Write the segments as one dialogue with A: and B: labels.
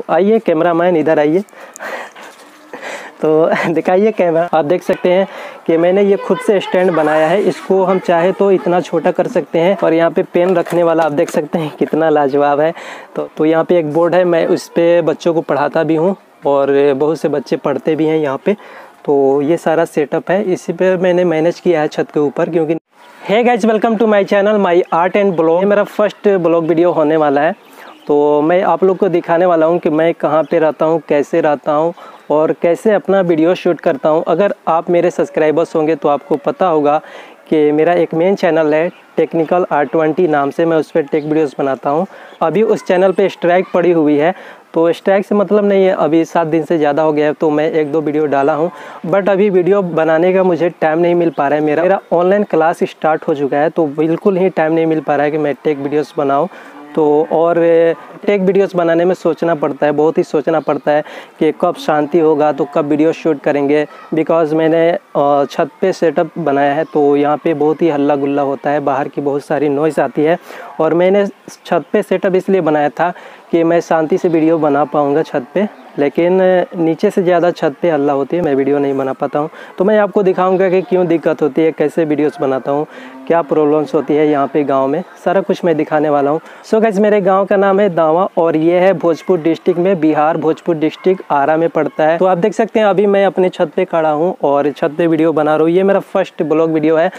A: आइए कैमरामैन इधर आइए। तो दिखाइए कैमरा। आप देख सकते हैं कि मैंने ये खुद से स्टैंड बनाया है। इसको हम चाहे तो इतना छोटा कर सकते हैं। और यहाँ पे पेन रखने वाला आप देख सकते हैं कितना लाजवाब है। तो यहाँ पे एक बोर्ड है, मैं उस पर बच्चों को पढ़ाता भी हूँ और बहुत से बच्चे पढ़ते भी हैं यहाँ पे। तो ये सारा सेटअप है, इसी पे मैंने मैनेज किया है छत के ऊपर। क्योंकि hey guys, welcome to my channel my art and vlog. ये मेरा फर्स्ट ब्लॉग वीडियो होने वाला है। तो मैं आप लोग को दिखाने वाला हूँ कि मैं कहाँ पे रहता हूँ, कैसे रहता हूँ और कैसे अपना वीडियो शूट करता हूँ। अगर आप मेरे सब्सक्राइबर्स होंगे तो आपको पता होगा कि मेरा एक मेन चैनल है टेक्निकल R20 नाम से। मैं उस पर टेक वीडियोस बनाता हूँ। अभी उस चैनल पे स्ट्राइक पड़ी हुई है, तो स्ट्राइक से मतलब नहीं है, अभी 7 दिन से ज़्यादा हो गया है। तो मैं 1-2 वीडियो डाला हूँ, बट अभी वीडियो बनाने का मुझे टाइम नहीं मिल पा रहा है। मेरा ऑनलाइन क्लास स्टार्ट हो चुका है, तो बिल्कुल ही टाइम नहीं मिल पा रहा है कि मैं टेक वीडियोस बनाऊँ। तो और टेक वीडियोस बनाने में सोचना पड़ता है, बहुत ही सोचना पड़ता है कि कब शांति होगा तो कब वीडियो शूट करेंगे। बिकॉज़ मैंने छत पे सेटअप बनाया है, तो यहाँ पे बहुत ही हल्ला गुल्ला होता है, बाहर की बहुत सारी नॉइज़ आती है। और मैंने छत पे सेटअप इसलिए बनाया था कि मैं शांति से वीडियो बना पाऊँगा छत पे, लेकिन नीचे से ज़्यादा छत पे हल्ला होती है, मैं वीडियो नहीं बना पाता हूँ। तो मैं आपको दिखाऊंगा कि क्यों दिक्कत होती है, कैसे वीडियोस बनाता हूँ, क्या प्रॉब्लम्स होती है यहाँ पे गांव में, सारा कुछ मैं दिखाने वाला हूँ। सो गाइस, मेरे गांव का नाम है दावा और ये है भोजपुर डिस्ट्रिक्ट में, बिहार भोजपुर डिस्ट्रिक्ट आरा में पड़ता है। तो आप देख सकते हैं अभी मैं अपने छत पे खड़ा हूँ और छत पे वीडियो बना रहा हूँ। ये मेरा फर्स्ट ब्लॉग वीडियो है।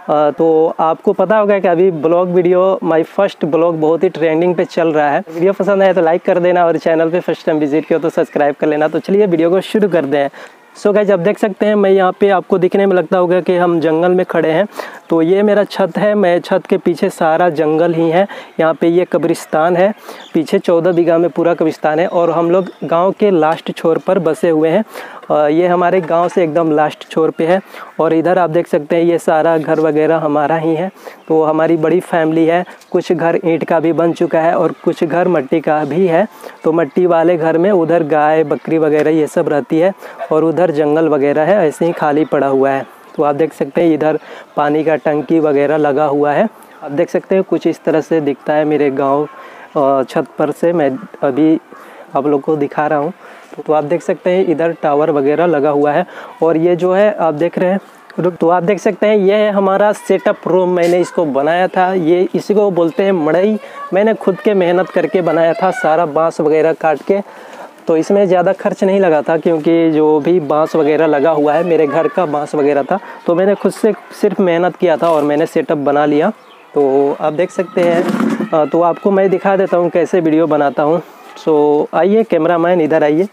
A: तो आपको पता होगा कि अभी vlog video, my first vlog बहुत ही ट्रेंडिंग पे चल रहा है। वीडियो पसंद आए तो लाइक कर देना और चैनल पे फर्स्ट टाइम विजिट किया तो सब्सक्राइब कर लेना। तो चलिए वीडियो को शुरू कर दें। सो गाइस, आप देख सकते हैं मैं यहाँ पे, आपको दिखने में लगता होगा कि हम जंगल में खड़े हैं। तो ये मेरा छत है, मैं छत के पीछे सारा जंगल ही है। यहाँ पे ये कब्रिस्तान है, पीछे 14 बीघा में पूरा कब्रिस्तान है। और हम लोग गांव के लास्ट छोर पर बसे हुए हैं। ये हमारे गांव से एकदम लास्ट छोर पे है। और इधर आप देख सकते हैं ये सारा घर वगैरह हमारा ही है। तो हमारी बड़ी फैमिली है। कुछ घर ईंट का भी बन चुका है और कुछ घर मट्टी का भी है। तो मट्टी वाले घर में उधर गाय बकरी वगैरह ये सब रहती है और उधर जंगल वगैरह है, ऐसे ही खाली पड़ा हुआ है। तो आप देख सकते हैं इधर पानी का टंकी वगैरह लगा हुआ है। आप देख सकते हैं कुछ इस तरह से दिखता है मेरे गांव छत पर से। मैं अभी आप लोग को दिखा रहा हूँ। तो आप देख सकते हैं इधर टावर वगैरह लगा हुआ है। और ये जो है आप देख रहे हैं, तो आप देख सकते हैं ये है हमारा सेटअप रूम। मैंने इसको बनाया था, ये इसी को बोलते हैं मड़ई। मैंने खुद के मेहनत करके बनाया था, सारा बांस वगैरह काट के। तो इसमें ज़्यादा खर्च नहीं लगा था, क्योंकि जो भी बांस वगैरह लगा हुआ है मेरे घर का बांस वगैरह था। तो मैंने खुद से सिर्फ मेहनत किया था और मैंने सेटअप बना लिया। तो आप देख सकते हैं। तो आपको मैं दिखा देता हूँ कैसे वीडियो बनाता हूँ। सो आइए कैमरामैन इधर आइए।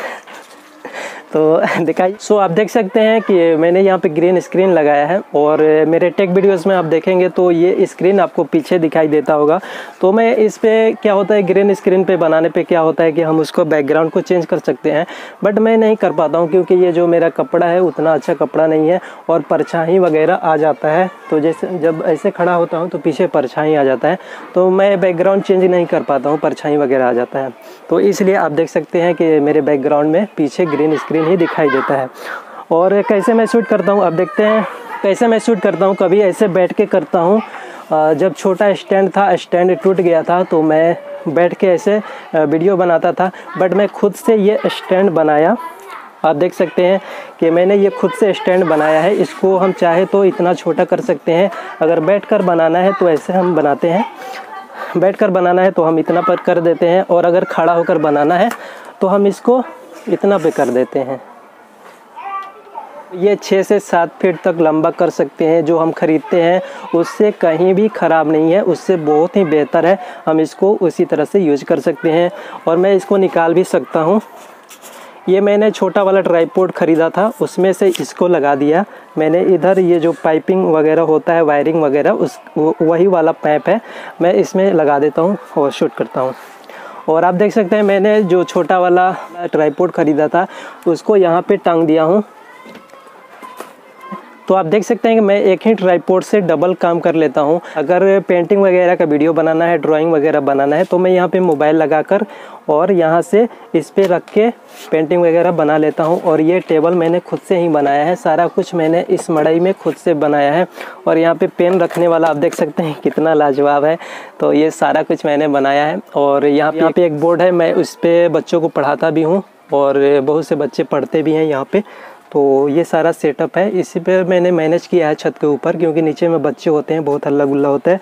A: तो दिखाइए। सो आप देख सकते हैं कि मैंने यहाँ पे ग्रीन स्क्रीन लगाया है। और मेरे टेक वीडियोस में आप देखेंगे तो ये स्क्रीन आपको पीछे दिखाई देता होगा। तो मैं इस पे क्या होता है, ग्रीन स्क्रीन पे बनाने पे क्या होता है कि हम उसको बैकग्राउंड को चेंज कर सकते हैं, बट मैं नहीं कर पाता हूँ क्योंकि ये जो मेरा कपड़ा है उतना अच्छा कपड़ा नहीं है और परछाई वगैरह आ जाता है। तो जैसे जब ऐसे खड़ा होता हूँ तो पीछे परछाई आ जाता है, तो मैं बैकग्राउंड चेंज नहीं कर पाता हूँ, परछाई वगैरह आ जाता है। तो इसलिए आप देख सकते हैं कि मेरे बैकग्राउंड में पीछे ग्रीन स्क्रीन ही दिखाई देता है। और कैसे मैं शूट करता हूँ आप देखते हैं कैसे मैं शूट करता हूँ। कभी ऐसे बैठ के करता हूँ। जब छोटा स्टैंड था, स्टैंड टूट गया था, तो मैं बैठ के ऐसे वीडियो बनाता था, बट मैं खुद से ये स्टैंड बनाया। आप देख सकते हैं कि मैंने ये खुद से स्टैंड बनाया है। इसको हम चाहे तो इतना छोटा कर सकते हैं। अगर बैठकर बनाना है तो ऐसे हम बनाते हैं, बैठकर बनाना है तो हम इतना पर कर देते हैं, और अगर खड़ा होकर बनाना है तो हम इसको इतना पे कर देते हैं। ये 6 से 7 फीट तक लंबा कर सकते हैं। जो हम खरीदते हैं उससे कहीं भी ख़राब नहीं है, उससे बहुत ही बेहतर है। हम इसको उसी तरह से यूज कर सकते हैं और मैं इसको निकाल भी सकता हूँ। ये मैंने छोटा वाला ट्राइपॉड ख़रीदा था, उसमें से इसको लगा दिया मैंने। इधर ये जो पाइपिंग वगैरह होता है, वायरिंग वगैरह, वही वाला पाइप है, मैं इसमें लगा देता हूँ और शूट करता हूँ। और आप देख सकते हैं मैंने जो छोटा वाला ट्राइपॉड ख़रीदा था उसको यहाँ पे टांग दिया हूँ। तो आप देख सकते हैं कि मैं एक ही ट्राइपॉड से डबल काम कर लेता हूं। अगर पेंटिंग वगैरह का वीडियो बनाना है, ड्राइंग वगैरह बनाना है, तो मैं यहां पे मोबाइल लगाकर और यहां से इस पे रख के पेंटिंग वगैरह बना लेता हूं। और ये टेबल मैंने खुद से ही बनाया है, सारा कुछ मैंने इस मड़ई में खुद से बनाया है। और यहाँ पे पेन रखने वाला आप देख सकते हैं कितना लाजवाब है। तो ये सारा कुछ मैंने बनाया है। और यहाँ पे एक बोर्ड है, मैं उस पर बच्चों को पढ़ाता भी हूँ और बहुत से बच्चे पढ़ते भी हैं यहाँ पे। तो ये सारा सेटअप है, इसी पे मैंने मैनेज किया है छत के ऊपर, क्योंकि नीचे में बच्चे होते हैं, बहुत हल्ला गुल्ला होता है।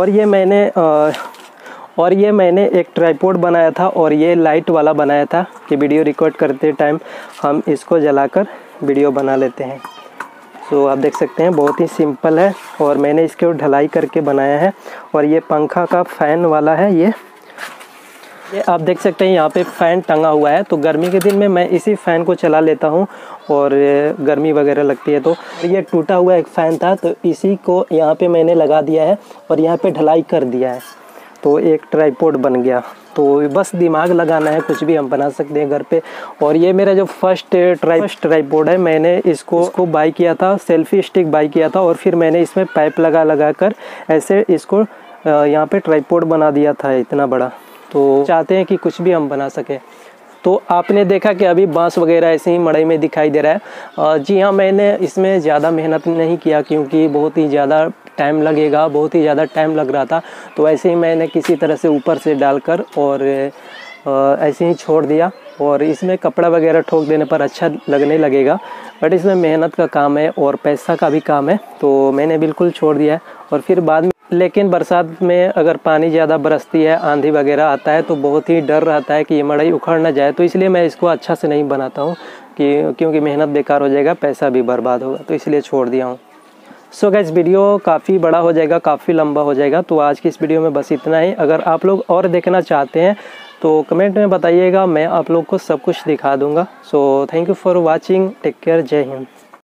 A: और ये मैंने एक ट्राइपॉड बनाया था और ये लाइट वाला बनाया था कि वीडियो रिकॉर्ड करते टाइम हम इसको जलाकर वीडियो बना लेते हैं। तो आप देख सकते हैं बहुत ही सिंपल है और मैंने इसके ढलाई करके बनाया है। और ये पंखा का फ़ैन वाला है। ये आप देख सकते हैं यहाँ पे फ़ैन टंगा हुआ है। तो गर्मी के दिन में मैं इसी फ़ैन को चला लेता हूँ और गर्मी वगैरह लगती है। तो ये टूटा हुआ एक फ़ैन था, तो इसी को यहाँ पे मैंने लगा दिया है और यहाँ पे ढलाई कर दिया है। तो एक ट्राइपॉड बन गया। तो बस दिमाग लगाना है, कुछ भी हम बना सकते हैं घर पे। और ये मेरा जो फर्स्ट ट्राइपॉड है, मैंने इसको बाई किया था, सेल्फी स्टिक बाई किया था। और फिर मैंने इसमें पाइप लगा कर ऐसे इसको यहाँ पे ट्राइपॉड बना दिया था इतना बड़ा। तो चाहते हैं कि कुछ भी हम बना सके। तो आपने देखा कि अभी बांस वगैरह ऐसे ही मड़ई में दिखाई दे रहा है। जी हाँ, मैंने इसमें ज़्यादा मेहनत नहीं किया, क्योंकि बहुत ही ज़्यादा टाइम लगेगा, बहुत ही ज़्यादा टाइम लग रहा था। तो ऐसे ही मैंने किसी तरह से ऊपर से डालकर और ऐसे ही छोड़ दिया। और इसमें कपड़ा वगैरह ठोक देने पर अच्छा लगने लगेगा, बट इसमें मेहनत का काम है और पैसा का भी काम है। तो मैंने बिल्कुल छोड़ दिया है। और फिर बाद में, लेकिन बरसात में अगर पानी ज़्यादा बरसती है, आंधी वगैरह आता है, तो बहुत ही डर रहता है कि ये मड़ई उखड़ ना जाए। तो इसलिए मैं इसको अच्छा से नहीं बनाता हूँ क्योंकि मेहनत बेकार हो जाएगा, पैसा भी बर्बाद होगा। तो इसलिए छोड़ दिया हूँ। सो गाइस, वीडियो काफ़ी बड़ा हो जाएगा, काफ़ी लंबा हो जाएगा। तो आज की इस वीडियो में बस इतना ही। अगर आप लोग और देखना चाहते हैं तो कमेंट में बताइएगा, मैं आप लोग को सब कुछ दिखा दूँगा। So thank you for watching, take care, जय हिंद।